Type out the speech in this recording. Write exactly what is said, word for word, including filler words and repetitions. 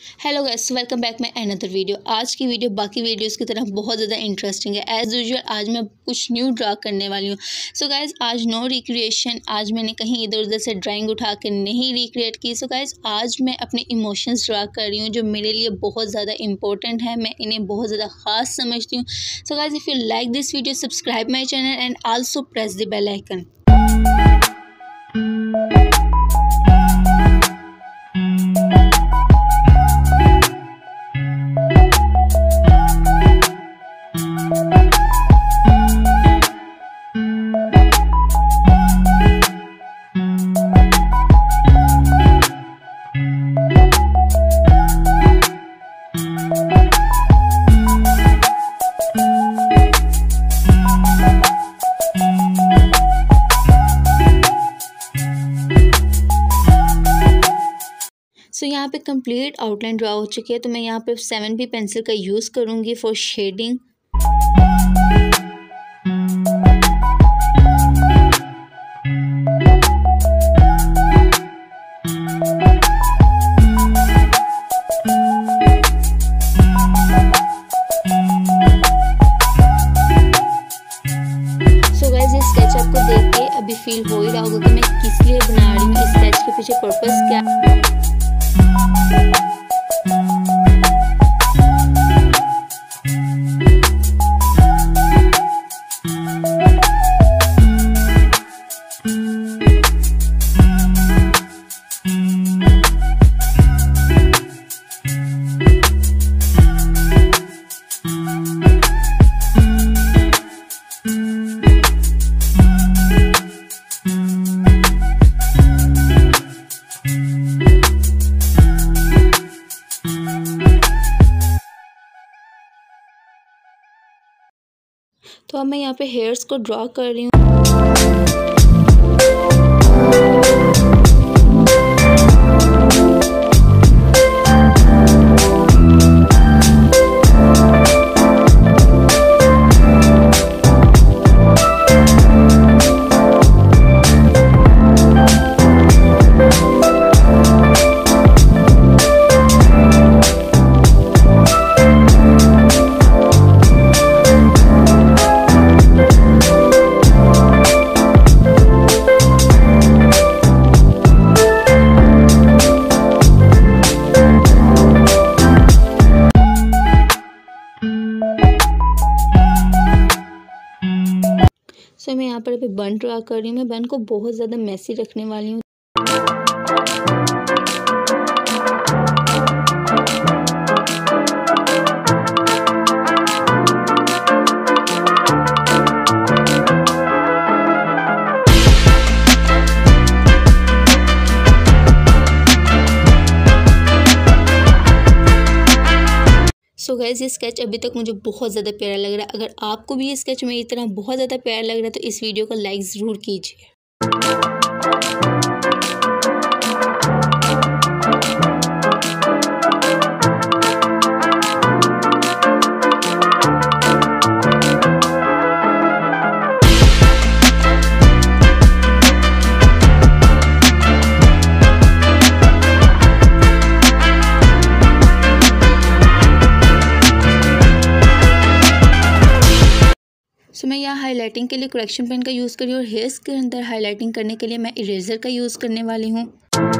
Hello guys, welcome back my another video. आज की video बाकी वीडियोस की तरह बहुत ज़्यादा इंटरेस्टिंग है। एज़ यूजुअल आज मैं कुछ न्यू ड्रा करने वाली हूँ। सो गाइस आज नो रिक्रिएशन, आज मैंने कहीं इधर उधर से ड्राइंग उठा के नहीं रिक्रिएट की। सो गाइस आज मैं अपने इमोशंस ड्रा कर रही हूँ जो मेरे लिए बहुत ज़्यादा इंपॉर्टेंट है, मैं इन्हें बहुत ज़्यादा ख़ास समझती हूँ। So guys if you like this video, subscribe my channel and also press the bell icon. So so, यहाँ पे कंप्लीट आउटलाइन ड्रा हो चुकी है, तो मैं यहाँ पे सेवन बी पेंसिल का यूज़ करूँगी फॉर शेडिंग। सो गाइस ये स्केच आपको देख के अभी फील हो ही रहा होगा कि मैं किस लिए बना रही हूँ, इस स्केच के पीछे पर्पस क्या। तो अब मैं यहाँ पे हेयर्स को ड्रॉ कर रही हूँ। सो so, मैं यहाँ पर अभी बन ड्रा कर रही हूँ। मैं बन को बहुत ज़्यादा मैसी रखने वाली हूँ। सो गाइस ये स्केच अभी तक मुझे बहुत ज़्यादा प्यारा लग रहा है। अगर आपको भी ये स्केच मेरी तरह बहुत ज़्यादा प्यारा लग रहा है तो इस वीडियो को लाइक ज़रूर कीजिए। सो मैं यहाँ हाइलाइटिंग के लिए करेक्शन पेन का यूज़ करी और हेयर्स के अंदर हाइलाइटिंग करने के लिए मैं इरेज़र का यूज़ करने वाली हूँ।